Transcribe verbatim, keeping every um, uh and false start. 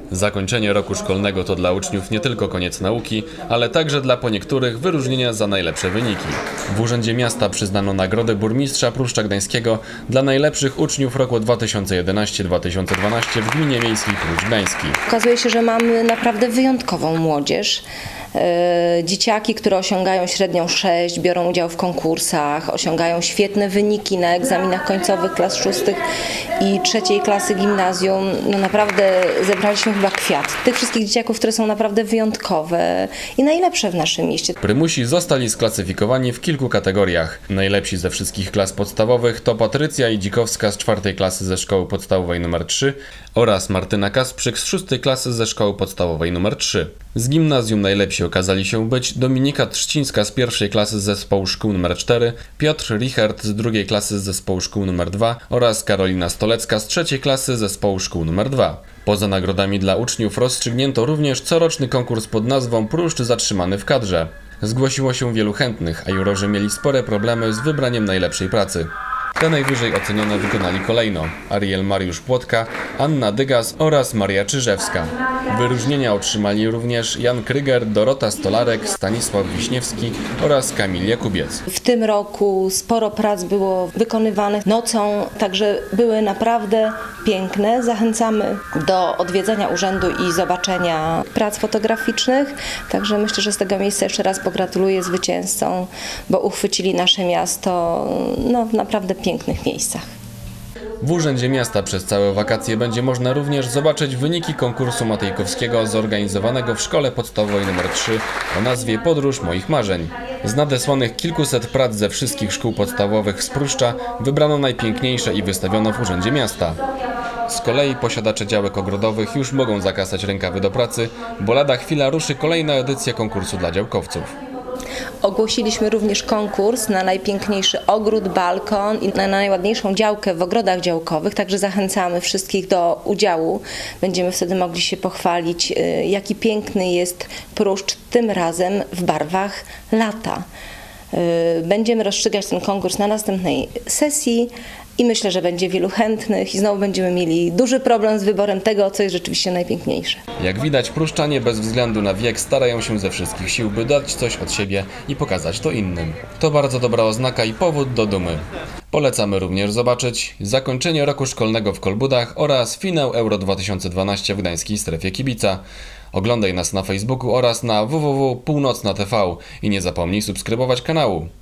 Zakończenie roku szkolnego to dla uczniów nie tylko koniec nauki, ale także dla po niektórych wyróżnienia za najlepsze wyniki. W Urzędzie Miasta przyznano nagrodę burmistrza Pruszcza Gdańskiego dla najlepszych uczniów roku dwa tysiące jedenasty dwa tysiące dwanaście w Gminie Miejskiej Pruszcz Gdański. Okazuje się, że mamy naprawdę wyjątkową młodzież. Dzieciaki, które osiągają średnią sześć, biorą udział w konkursach, osiągają świetne wyniki na egzaminach końcowych klas szóstych i trzeciej klasy gimnazjum. No naprawdę zebraliśmy chyba kwiat tych wszystkich dzieciaków, które są naprawdę wyjątkowe i najlepsze w naszym mieście. Prymusi zostali sklasyfikowani w kilku kategoriach. Najlepsi ze wszystkich klas podstawowych to Patrycja Idzikowska z czwartej klasy ze szkoły podstawowej nr trzy oraz Martyna Kasprzyk z szóstej klasy ze szkoły podstawowej nr trzy. Z gimnazjum najlepsi okazali się być Dominika Trzcińska z pierwszej klasy z zespołu szkół nr cztery, Piotr Richard z drugiej klasy z zespołu szkół nr dwa oraz Karolina Stolecka z trzeciej klasy z zespołu szkół nr dwa. Poza nagrodami dla uczniów rozstrzygnięto również coroczny konkurs pod nazwą Pruszcz zatrzymany w kadrze. Zgłosiło się wielu chętnych, a jurorzy mieli spore problemy z wybraniem najlepszej pracy. Te najwyżej ocenione wykonali kolejno Ariel Mariusz Płotka, Anna Dygas oraz Maria Czyżewska. Wyróżnienia otrzymali również Jan Kryger, Dorota Stolarek, Stanisław Wiśniewski oraz Kamil Jakubiec. W tym roku sporo prac było wykonywanych nocą, także były naprawdę piękne. Zachęcamy do odwiedzenia urzędu i zobaczenia prac fotograficznych. Także myślę, że z tego miejsca jeszcze raz pogratuluję zwycięzcom, bo uchwycili nasze miasto no, w naprawdę pięknych miejscach. W Urzędzie Miasta przez całe wakacje będzie można również zobaczyć wyniki konkursu Matejkowskiego zorganizowanego w Szkole Podstawowej nr trzy o nazwie Podróż moich marzeń. Z nadesłanych kilkuset prac ze wszystkich szkół podstawowych z Pruszcza wybrano najpiękniejsze i wystawiono w Urzędzie Miasta. Z kolei posiadacze działek ogrodowych już mogą zakasać rękawy do pracy, bo lada chwila ruszy kolejna edycja konkursu dla działkowców. Ogłosiliśmy również konkurs na najpiękniejszy ogród, balkon i na najładniejszą działkę w ogrodach działkowych, także zachęcamy wszystkich do udziału. Będziemy wtedy mogli się pochwalić, jaki piękny jest Pruszcz tym razem w barwach lata. Będziemy rozstrzygać ten konkurs na następnej sesji i myślę, że będzie wielu chętnych i znowu będziemy mieli duży problem z wyborem tego, co jest rzeczywiście najpiękniejsze. Jak widać, pruszczanie bez względu na wiek starają się ze wszystkich sił, by dać coś od siebie i pokazać to innym. To bardzo dobra oznaka i powód do dumy. Polecamy również zobaczyć zakończenie roku szkolnego w Kolbudach oraz finał Euro dwa tysiące dwanaście w Gdańskiej Strefie Kibica. Oglądaj nas na Facebooku oraz na w w w kropka północna kropka t v i nie zapomnij subskrybować kanału.